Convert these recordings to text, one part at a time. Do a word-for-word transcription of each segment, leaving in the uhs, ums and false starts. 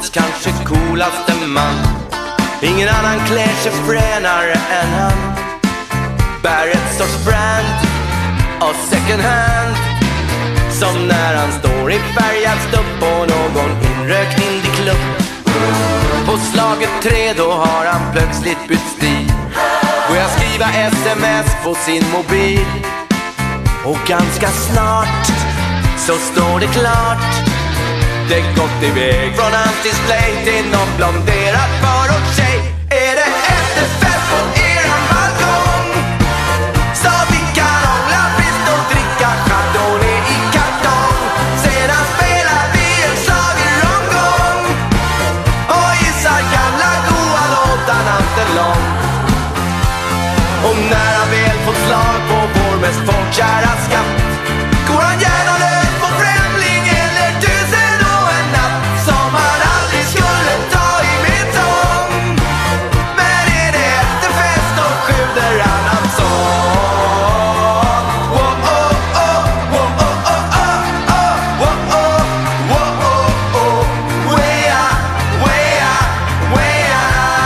landets kanske coolaste man. Ingen annan klär sig fränare än han. Bär ett sorts brand av second hand, som när han står i färgad stupp på någon inrökt indieklubb. På slaget tre då har han plötsligt bytt stil, börjar skriva sms på sin mobil. Och ganska snart så står det klart, det gått iväg från hans display till någon blonderad förortstjej. Är det efterfest på eran balkong, så vi kan hångla friskt och dricka chardonnay i kartong. Sedan spelar vi en slag i rondgång och gissar gamla goa låtar natten lång. Och när han väl fått slag på vår mest folkkära skatt, går han gärna lös på främling eller tusen och en natt, som han aldrig skulle ta i betong. Men är det efterfest då skjuter han hans sång. Oh, oh, oh, oh, oh, oh, oh, oh, oh, oh, oh, oh, wea, wea, wea.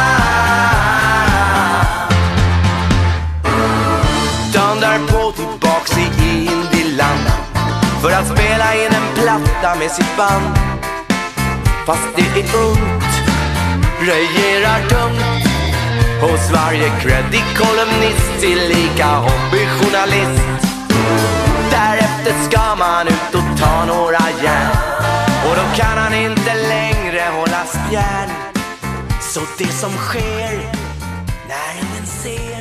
Dan därpå tillbaks i Indieland för att spela in en platta med sitt band. Fast det är ungt, regerar tungt hos varje creddig kolumnist, tillika hobbyjournalist. Därefter ska man ut och ta några järn, och då kan han inte längre hålla spjärn. Så det som sker när ingen ser